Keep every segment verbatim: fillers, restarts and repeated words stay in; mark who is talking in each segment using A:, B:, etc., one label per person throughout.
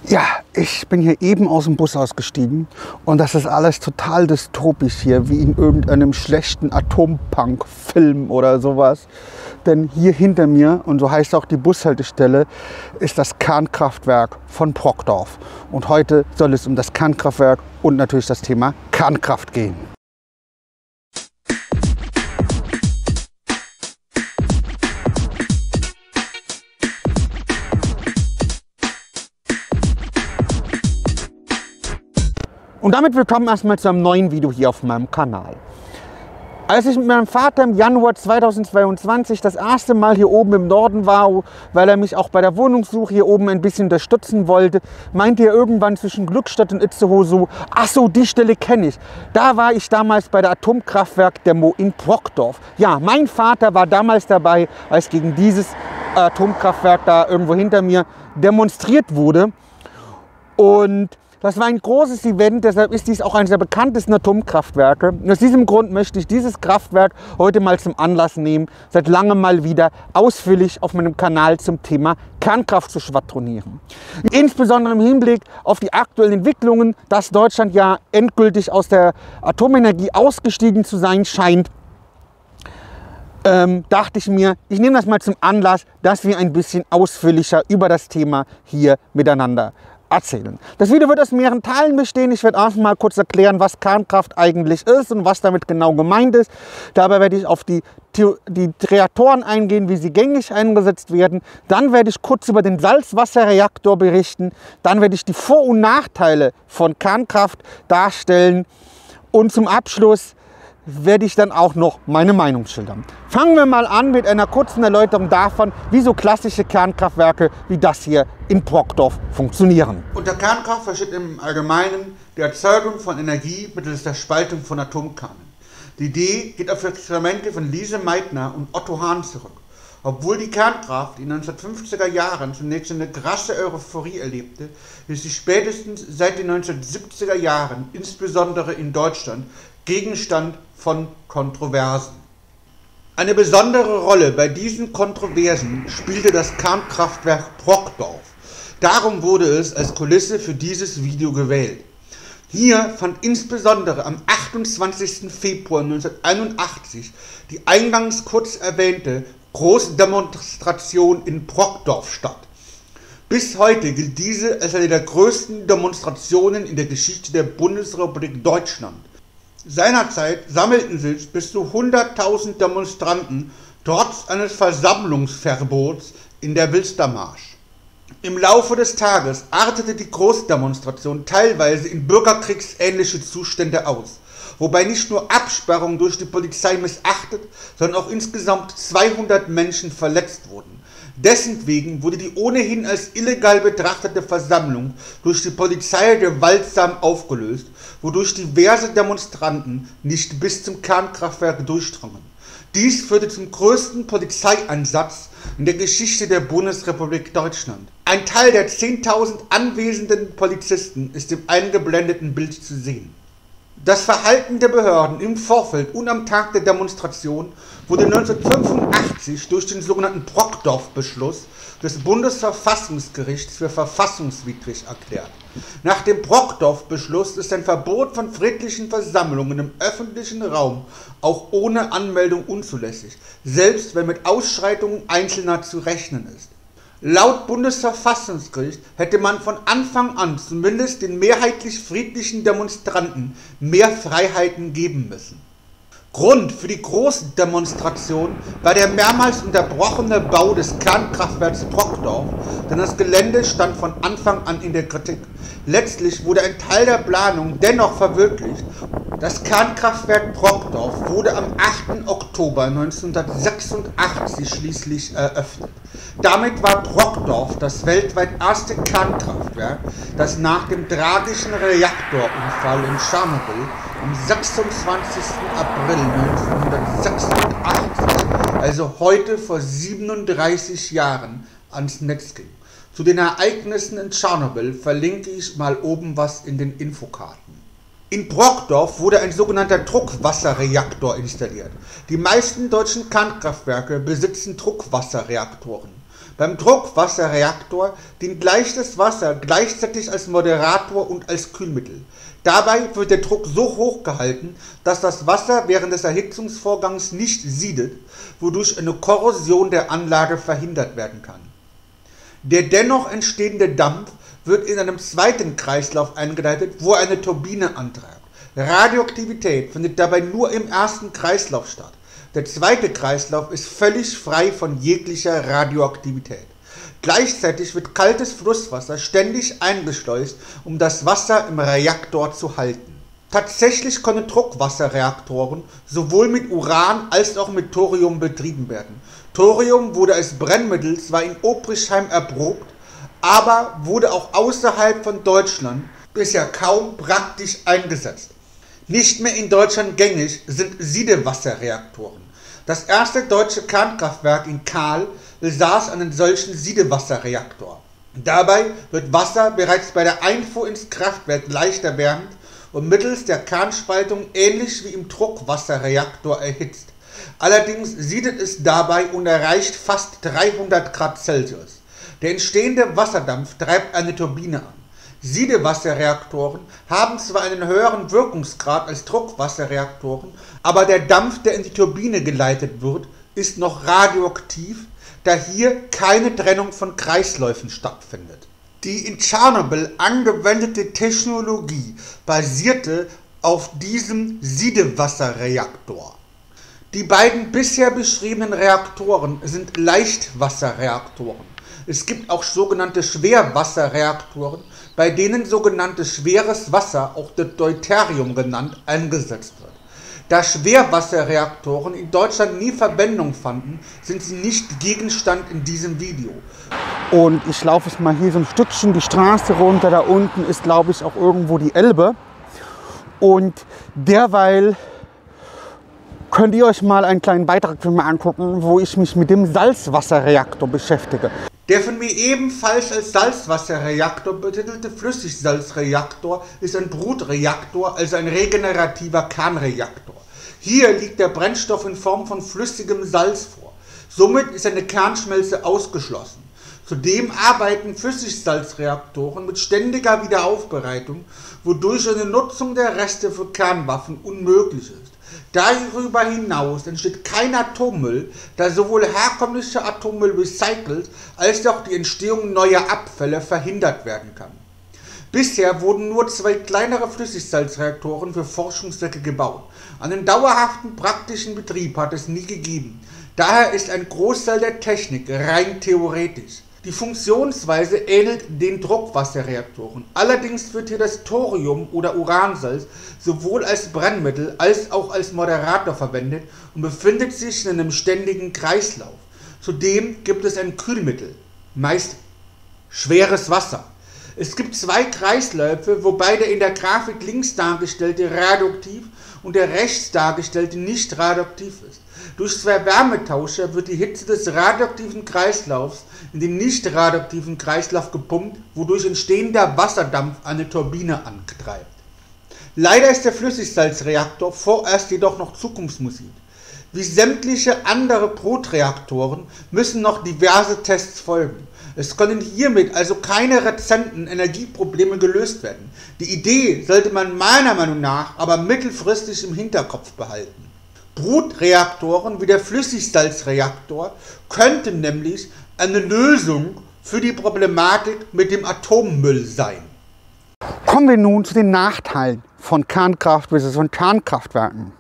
A: Ja, ich bin hier eben aus dem Bus ausgestiegen und das ist alles total dystopisch hier, wie in irgendeinem schlechten Atompunk-Film oder sowas. Denn hier hinter mir, und so heißt auch die Bushaltestelle, ist das Kernkraftwerk von Brockdorf. Und heute soll es um das Kernkraftwerk und natürlich das Thema Kernkraft gehen. Und damit willkommen erstmal zu einem neuen Video hier auf meinem Kanal. Als ich mit meinem Vater im Januar zweitausendzweiundzwanzig das erste Mal hier oben im Norden war, weil er mich auch bei der Wohnungssuche hier oben ein bisschen unterstützen wollte, meinte er irgendwann zwischen Glückstadt und Itzehoe so: Ach so, die Stelle kenne ich. Da war ich damals bei der Atomkraftwerk-Demo in Brockdorf. Ja, mein Vater war damals dabei, als gegen dieses Atomkraftwerk da irgendwo hinter mir demonstriert wurde. Und das war ein großes Event, deshalb ist dies auch eines der bekanntesten Atomkraftwerke. Und aus diesem Grund möchte ich dieses Kraftwerk heute mal zum Anlass nehmen, seit langem mal wieder ausführlich auf meinem Kanal zum Thema Kernkraft zu schwadronieren. Insbesondere im Hinblick auf die aktuellen Entwicklungen, dass Deutschland ja endgültig aus der Atomenergie ausgestiegen zu sein scheint, ähm, dachte ich mir, ich nehme das mal zum Anlass, dass wir ein bisschen ausführlicher über das Thema hier miteinander erzählen. Das Video wird aus mehreren Teilen bestehen. Ich werde erstmal kurz erklären, was Kernkraft eigentlich ist und was damit genau gemeint ist. Dabei werde ich auf die, die Reaktoren eingehen, wie sie gängig eingesetzt werden. Dann werde ich kurz über den Salzwasserreaktor berichten. Dann werde ich die Vor- und Nachteile von Kernkraft darstellen. Und zum Abschluss werde ich dann auch noch meine Meinung schildern. Fangen wir mal an mit einer kurzen Erläuterung davon, wie so klassische Kernkraftwerke wie das hier in Brockdorf funktionieren. Unter Kernkraft versteht im Allgemeinen die Erzeugung von Energie mittels der Spaltung von Atomkernen. Die Idee geht auf Experimente von Lise Meitner und Otto Hahn zurück. Obwohl die Kernkraft in den neunzehnhundertfünfziger Jahren zunächst eine krasse Euphorie erlebte, ist sie spätestens seit den neunzehnhundertsiebziger Jahren, insbesondere in Deutschland, Gegenstand von Kontroversen. Eine besondere Rolle bei diesen Kontroversen spielte das Kernkraftwerk Brockdorf. Darum wurde es als Kulisse für dieses Video gewählt. Hier fand insbesondere am achtundzwanzigsten Februar neunzehnhunderteinundachtzig die eingangs kurz erwähnte Großdemonstration in Brockdorf statt. Bis heute gilt diese als eine der größten Demonstrationen in der Geschichte der Bundesrepublik Deutschland. Seinerzeit sammelten sich bis zu hunderttausend Demonstranten trotz eines Versammlungsverbots in der Wilstermarsch. Im Laufe des Tages artete die Großdemonstration teilweise in bürgerkriegsähnliche Zustände aus, wobei nicht nur Absperrungen durch die Polizei missachtet, sondern auch insgesamt zweihundert Menschen verletzt wurden. Deswegen wurde die ohnehin als illegal betrachtete Versammlung durch die Polizei gewaltsam aufgelöst, wodurch diverse Demonstranten nicht bis zum Kernkraftwerk durchdrangen. Dies führte zum größten Polizeieinsatz in der Geschichte der Bundesrepublik Deutschland. Ein Teil der zehntausend anwesenden Polizisten ist im eingeblendeten Bild zu sehen. Das Verhalten der Behörden im Vorfeld und am Tag der Demonstration wurde neunzehnhundertfünfundachtzig durch den sogenannten Brockdorf-Beschluss des Bundesverfassungsgerichts für verfassungswidrig erklärt. Nach dem Brockdorf-Beschluss ist ein Verbot von friedlichen Versammlungen im öffentlichen Raum auch ohne Anmeldung unzulässig, selbst wenn mit Ausschreitungen Einzelner zu rechnen ist. Laut Bundesverfassungsgericht hätte man von Anfang an zumindest den mehrheitlich friedlichen Demonstranten mehr Freiheiten geben müssen. Grund für die Großdemonstration war der mehrmals unterbrochene Bau des Kernkraftwerks Brockdorf, denn das Gelände stand von Anfang an in der Kritik. Letztlich wurde ein Teil der Planung dennoch verwirklicht. Das Kernkraftwerk Brockdorf wurde am achten Oktober neunzehnhundertsechsundachtzig schließlich eröffnet. Damit war Brockdorf das weltweit erste Kernkraftwerk, das nach dem tragischen Reaktorunfall in Tschernobyl am sechsundzwanzigsten April neunzehnhundertsechsundachtzig, also heute vor siebenunddreißig Jahren, ans Netz ging. Zu den Ereignissen in Tschernobyl verlinke ich mal oben was in den Infokarten. In Brockdorf wurde ein sogenannter Druckwasserreaktor installiert. Die meisten deutschen Kernkraftwerke besitzen Druckwasserreaktoren. Beim Druckwasserreaktor dient leichtes Wasser gleichzeitig als Moderator und als Kühlmittel. Dabei wird der Druck so hoch gehalten, dass das Wasser während des Erhitzungsvorgangs nicht siedet, wodurch eine Korrosion der Anlage verhindert werden kann. Der dennoch entstehende Dampf wird in einem zweiten Kreislauf eingeleitet, wo er eine Turbine antreibt. Radioaktivität findet dabei nur im ersten Kreislauf statt. Der zweite Kreislauf ist völlig frei von jeglicher Radioaktivität. Gleichzeitig wird kaltes Flusswasser ständig eingeschleust, um das Wasser im Reaktor zu halten. Tatsächlich können Druckwasserreaktoren sowohl mit Uran als auch mit Thorium betrieben werden. Thorium wurde als Brennmittel zwar in Oprichheim erprobt, aber wurde auch außerhalb von Deutschland bisher kaum praktisch eingesetzt. Nicht mehr in Deutschland gängig sind Siedewasserreaktoren. Das erste deutsche Kernkraftwerk in Kahl besaß einen solchen Siedewasserreaktor. Dabei wird Wasser bereits bei der Einfuhr ins Kraftwerk leicht erwärmt und mittels der Kernspaltung ähnlich wie im Druckwasserreaktor erhitzt. Allerdings siedet es dabei und erreicht fast dreihundert Grad Celsius. Der entstehende Wasserdampf treibt eine Turbine an. Siedewasserreaktoren haben zwar einen höheren Wirkungsgrad als Druckwasserreaktoren, aber der Dampf, der in die Turbine geleitet wird, ist noch radioaktiv, da hier keine Trennung von Kreisläufen stattfindet. Die in Tschernobyl angewendete Technologie basierte auf diesem Siedewasserreaktor. Die beiden bisher beschriebenen Reaktoren sind Leichtwasserreaktoren. Es gibt auch sogenannte Schwerwasserreaktoren, bei denen sogenanntes schweres Wasser, auch Deuterium genannt, eingesetzt wird. Da Schwerwasserreaktoren in Deutschland nie Verwendung fanden, sind sie nicht Gegenstand in diesem Video. Und ich laufe jetzt mal hier so ein Stückchen die Straße runter, da unten ist, glaube ich, auch irgendwo die Elbe. Und derweil könnt ihr euch mal einen kleinen Beitrag für mich angucken, wo ich mich mit dem Salzwasserreaktor beschäftige. Der von mir ebenfalls als Salzwasserreaktor betitelte Flüssigsalzreaktor ist ein Brutreaktor, also ein regenerativer Kernreaktor. Hier liegt der Brennstoff in Form von flüssigem Salz vor. Somit ist eine Kernschmelze ausgeschlossen. Zudem arbeiten Flüssigsalzreaktoren mit ständiger Wiederaufbereitung, wodurch eine Nutzung der Reste für Kernwaffen unmöglich ist. Darüber hinaus entsteht kein Atommüll, da sowohl herkömmlicher Atommüll recycelt, als auch die Entstehung neuer Abfälle verhindert werden kann. Bisher wurden nur zwei kleinere Flüssigsalzreaktoren für Forschungszwecke gebaut. Einen dauerhaften praktischen Betrieb hat es nie gegeben. Daher ist ein Großteil der Technik rein theoretisch. Die Funktionsweise ähnelt den Druckwasserreaktoren. Allerdings wird hier das Thorium oder Uransalz sowohl als Brennmittel als auch als Moderator verwendet und befindet sich in einem ständigen Kreislauf. Zudem gibt es ein Kühlmittel, meist schweres Wasser. Es gibt zwei Kreisläufe, wobei der in der Grafik links dargestellte radioaktiv und der rechts dargestellte nicht radioaktiv ist. Durch zwei Wärmetauscher wird die Hitze des radioaktiven Kreislaufs in den nicht radioaktiven Kreislauf gepumpt, wodurch entstehender Wasserdampf eine Turbine antreibt. Leider ist der Flüssigsalzreaktor vorerst jedoch noch Zukunftsmusik. Wie sämtliche andere Brutreaktoren müssen noch diverse Tests folgen. Es können hiermit also keine rezenten Energieprobleme gelöst werden. Die Idee sollte man meiner Meinung nach aber mittelfristig im Hinterkopf behalten. Brutreaktoren wie der Flüssigsalzreaktor könnten nämlich eine Lösung für die Problematik mit dem Atommüll sein. Kommen wir nun zu den Nachteilen von Kernkraft versus von Kernkraftwerken.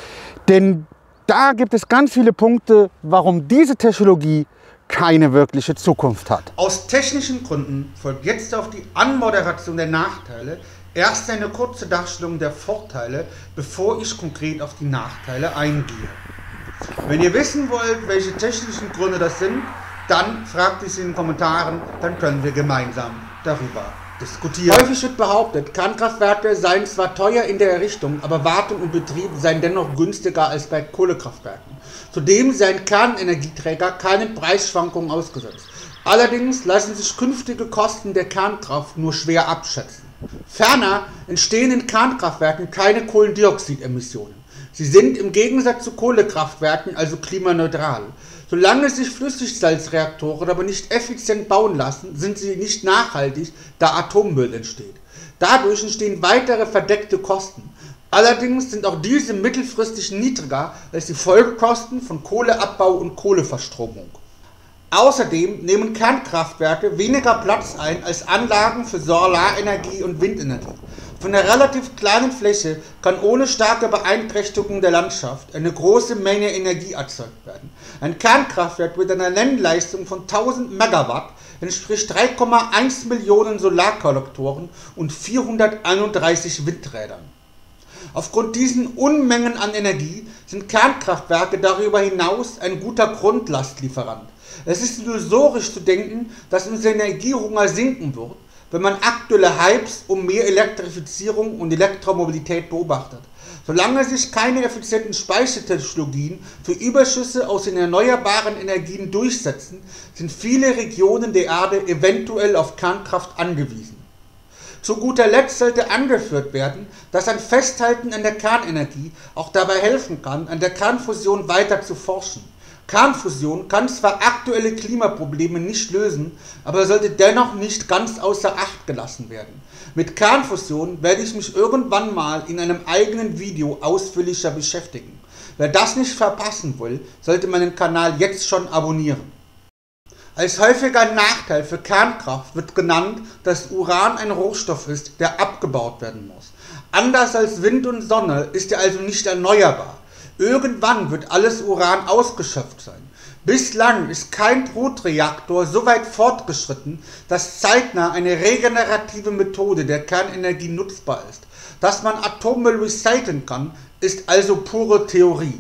A: Denn da gibt es ganz viele Punkte, warum diese Technologie keine wirkliche Zukunft hat. Aus technischen Gründen folgt jetzt auf die Anmoderation der Nachteile erst eine kurze Darstellung der Vorteile, bevor ich konkret auf die Nachteile eingehe. Wenn ihr wissen wollt, welche technischen Gründe das sind, dann fragt es in den Kommentaren, dann können wir gemeinsam darüber diskutieren. Häufig wird behauptet, Kernkraftwerke seien zwar teuer in der Errichtung, aber Wartung und Betrieb seien dennoch günstiger als bei Kohlekraftwerken. Zudem seien Kernenergieträger keinen Preisschwankungen ausgesetzt. Allerdings lassen sich künftige Kosten der Kernkraft nur schwer abschätzen. Ferner entstehen in Kernkraftwerken keine Kohlendioxidemissionen. Sie sind im Gegensatz zu Kohlekraftwerken also klimaneutral. Solange sich Flüssigsalzreaktoren aber nicht effizient bauen lassen, sind sie nicht nachhaltig, da Atommüll entsteht. Dadurch entstehen weitere verdeckte Kosten. Allerdings sind auch diese mittelfristig niedriger als die Folgekosten von Kohleabbau und Kohleverstromung. Außerdem nehmen Kernkraftwerke weniger Platz ein als Anlagen für Solarenergie und Windenergie. Von einer relativ kleinen Fläche kann ohne starke Beeinträchtigung der Landschaft eine große Menge Energie erzeugt werden. Ein Kernkraftwerk mit einer Nennleistung von tausend Megawatt entspricht drei Komma eins Millionen Solarkollektoren und vierhunderteinunddreißig Windrädern. Aufgrund diesen Unmengen an Energie sind Kernkraftwerke darüber hinaus ein guter Grundlastlieferant. Es ist illusorisch zu denken, dass unser Energiehunger sinken wird, wenn man aktuelle Hypes um mehr Elektrifizierung und Elektromobilität beobachtet. Solange sich keine effizienten Speichertechnologien für Überschüsse aus den erneuerbaren Energien durchsetzen, sind viele Regionen der Erde eventuell auf Kernkraft angewiesen. Zu guter Letzt sollte angeführt werden, dass ein Festhalten an der Kernenergie auch dabei helfen kann, an der Kernfusion weiter zu forschen. Kernfusion kann zwar aktuelle Klimaprobleme nicht lösen, aber sollte dennoch nicht ganz außer Acht gelassen werden. Mit Kernfusion werde ich mich irgendwann mal in einem eigenen Video ausführlicher beschäftigen. Wer das nicht verpassen will, sollte meinen Kanal jetzt schon abonnieren. Als häufiger Nachteil für Kernkraft wird genannt, dass Uran ein Rohstoff ist, der abgebaut werden muss. Anders als Wind und Sonne ist er also nicht erneuerbar. Irgendwann wird alles Uran ausgeschöpft sein. Bislang ist kein Brutreaktor so weit fortgeschritten, dass zeitnah eine regenerative Methode der Kernenergie nutzbar ist. Dass man Atommüll recyceln kann, ist also pure Theorie.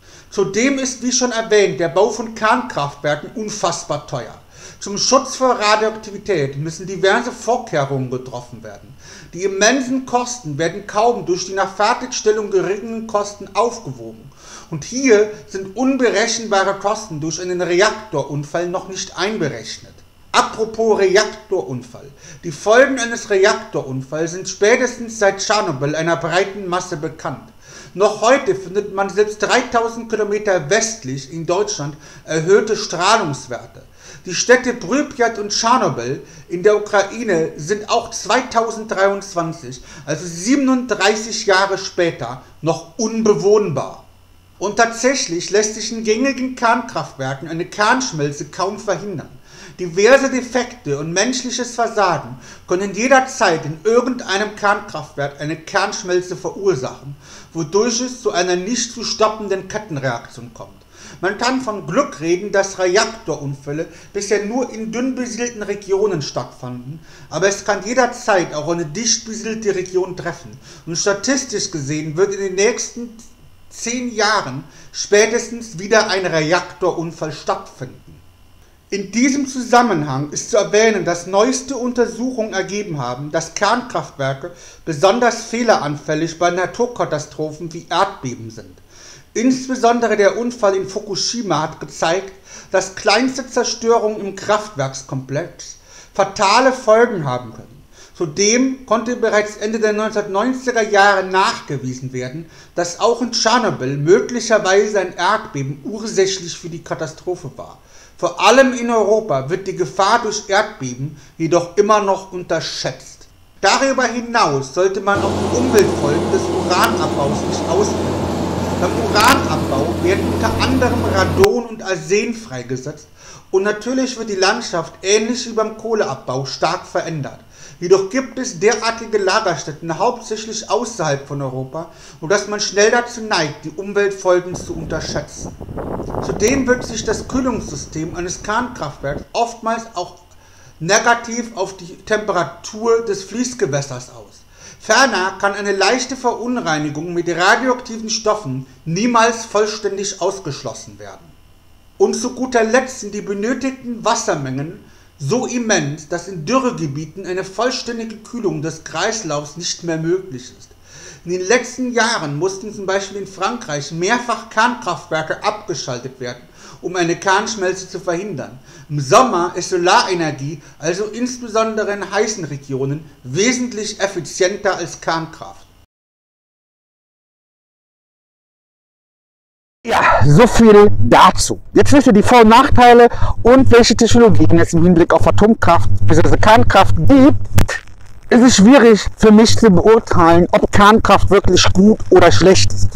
A: Zudem ist, wie schon erwähnt, der Bau von Kernkraftwerken unfassbar teuer. Zum Schutz vor Radioaktivität müssen diverse Vorkehrungen getroffen werden. Die immensen Kosten werden kaum durch die nach Fertigstellung geringen Kosten aufgewogen. Und hier sind unberechenbare Kosten durch einen Reaktorunfall noch nicht einberechnet. Apropos Reaktorunfall. Die Folgen eines Reaktorunfalls sind spätestens seit Tschernobyl einer breiten Masse bekannt. Noch heute findet man selbst dreitausend Kilometer westlich in Deutschland erhöhte Strahlungswerte. Die Städte Prypjat und Tschernobyl in der Ukraine sind auch zweitausenddreiundzwanzig, also siebenunddreißig Jahre später, noch unbewohnbar. Und tatsächlich lässt sich in gängigen Kernkraftwerken eine Kernschmelze kaum verhindern. Diverse Defekte und menschliches Versagen können jederzeit in irgendeinem Kernkraftwerk eine Kernschmelze verursachen, wodurch es zu einer nicht zu stoppenden Kettenreaktion kommt. Man kann von Glück reden, dass Reaktorunfälle bisher nur in dünn besiedelten Regionen stattfanden, aber es kann jederzeit auch eine dicht besiedelte Region treffen. Und statistisch gesehen wird in den nächsten zehn Jahren spätestens wieder ein Reaktorunfall stattfinden. In diesem Zusammenhang ist zu erwähnen, dass neueste Untersuchungen ergeben haben, dass Kernkraftwerke besonders fehleranfällig bei Naturkatastrophen wie Erdbeben sind. Insbesondere der Unfall in Fukushima hat gezeigt, dass kleinste Zerstörungen im Kraftwerkskomplex fatale Folgen haben können. Zudem konnte bereits Ende der neunzehnhundertneunziger Jahre nachgewiesen werden, dass auch in Tschernobyl möglicherweise ein Erdbeben ursächlich für die Katastrophe war. Vor allem in Europa wird die Gefahr durch Erdbeben jedoch immer noch unterschätzt. Darüber hinaus sollte man auch die Umweltfolgen des Uranabbaus nicht ausblenden. Beim Uranabbau werden unter anderem Radon und Arsen freigesetzt und natürlich wird die Landschaft ähnlich wie beim Kohleabbau stark verändert. Jedoch gibt es derartige Lagerstätten hauptsächlich außerhalb von Europa, sodass man schnell dazu neigt, die Umweltfolgen zu unterschätzen. Zudem wirkt sich das Kühlungssystem eines Kernkraftwerks oftmals auch negativ auf die Temperatur des Fließgewässers aus. Ferner kann eine leichte Verunreinigung mit radioaktiven Stoffen niemals vollständig ausgeschlossen werden. Und zu guter Letzt sind die benötigten Wassermengen so immens, dass in Dürregebieten eine vollständige Kühlung des Kreislaufs nicht mehr möglich ist. In den letzten Jahren mussten zum Beispiel in Frankreich mehrfach Kernkraftwerke abgeschaltet werden, um eine Kernschmelze zu verhindern. Im Sommer ist Solarenergie, also insbesondere in heißen Regionen, wesentlich effizienter als Kernkraft. so viel dazu. Jetzt wisst ihr die Vor- und Nachteile und welche Technologien es im Hinblick auf Atomkraft bzw. Kernkraft gibt. Es ist schwierig für mich zu beurteilen, ob Kernkraft wirklich gut oder schlecht ist.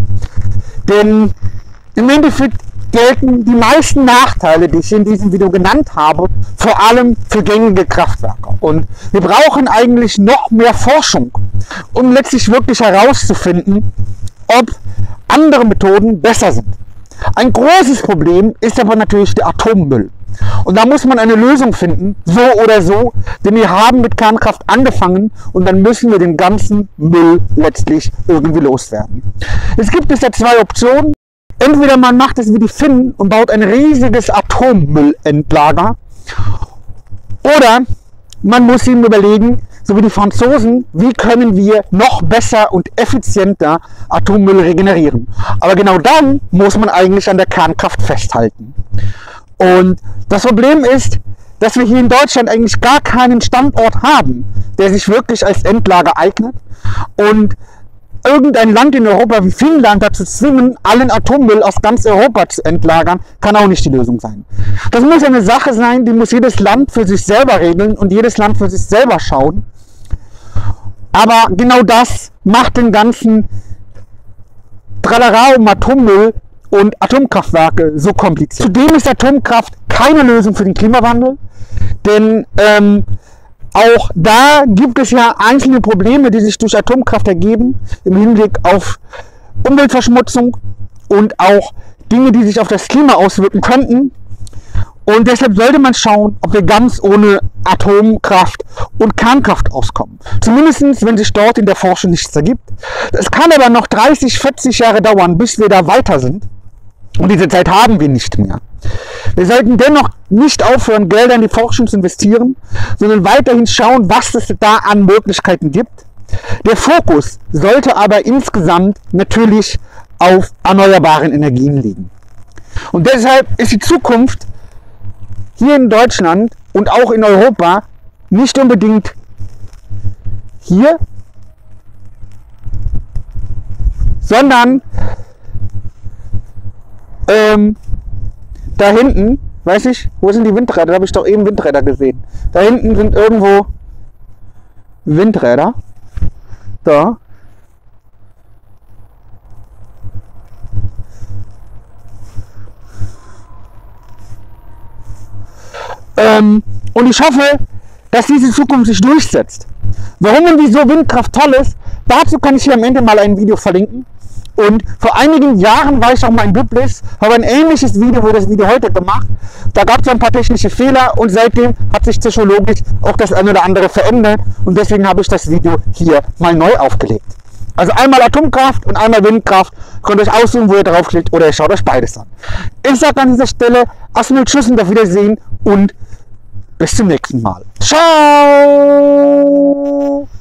A: Denn im Endeffekt gelten die meisten Nachteile, die ich in diesem Video genannt habe, vor allem für gängige Kraftwerke. Und wir brauchen eigentlich noch mehr Forschung, um letztlich wirklich herauszufinden, ob andere Methoden besser sind. Ein großes Problem ist aber natürlich der Atommüll. Und da muss man eine Lösung finden, so oder so, denn wir haben mit Kernkraft angefangen und dann müssen wir den ganzen Müll letztlich irgendwie loswerden. Es gibt bisher zwei Optionen. Entweder man macht es wie die Finnen und baut ein riesiges Atommüllendlager, oder man muss ihm überlegen, so wie die Franzosen, wie können wir noch besser und effizienter Atommüll regenerieren. Aber genau dann muss man eigentlich an der Kernkraft festhalten. Und das Problem ist, dass wir hier in Deutschland eigentlich gar keinen Standort haben, der sich wirklich als Endlager eignet. Und irgendein Land in Europa wie Finnland dazu zwingen, allen Atommüll aus ganz Europa zu entlagern, kann auch nicht die Lösung sein. Das muss eine Sache sein, die muss jedes Land für sich selber regeln und jedes Land für sich selber schauen. Aber genau das macht den ganzen Tralala um Atommüll und Atomkraftwerke so kompliziert. Zudem ist Atomkraft keine Lösung für den Klimawandel, denn ähm, auch da gibt es ja einzelne Probleme, die sich durch Atomkraft ergeben, im Hinblick auf Umweltverschmutzung und auch Dinge, die sich auf das Klima auswirken könnten. Und deshalb sollte man schauen, ob wir ganz ohne Atomkraft und Kernkraft auskommen. Zumindest, wenn sich dort in der Forschung nichts ergibt. Es kann aber noch dreißig, vierzig Jahre dauern, bis wir da weiter sind. Und diese Zeit haben wir nicht mehr. Wir sollten dennoch nicht aufhören, Gelder in die Forschung zu investieren, sondern weiterhin schauen, was es da an Möglichkeiten gibt. Der Fokus sollte aber insgesamt natürlich auf erneuerbaren Energien liegen. Und deshalb ist die Zukunft hier in Deutschland und auch in Europa nicht unbedingt hier, sondern ähm, da hinten, weiß ich, wo sind die Windräder? Da habe ich doch eben Windräder gesehen. Da hinten sind irgendwo Windräder. Da. Ähm, und ich hoffe, dass diese Zukunft sich durchsetzt. Warum und wieso Windkraft toll ist, dazu kann ich hier am Ende mal ein Video verlinken. Und vor einigen Jahren war ich auch mal in Biblis, habe ein ähnliches Video wie das Video heute gemacht. Da gab es ein paar technische Fehler und seitdem hat sich technologisch auch das eine oder andere verändert. Und deswegen habe ich das Video hier mal neu aufgelegt. Also einmal Atomkraft und einmal Windkraft. Könnt ihr euch aussuchen, wo ihr draufklickt, oder ihr schaut euch beides an. Ich sage an dieser Stelle erstmal Tschüss und auf Wiedersehen und bis zum nächsten Mal. Ciao!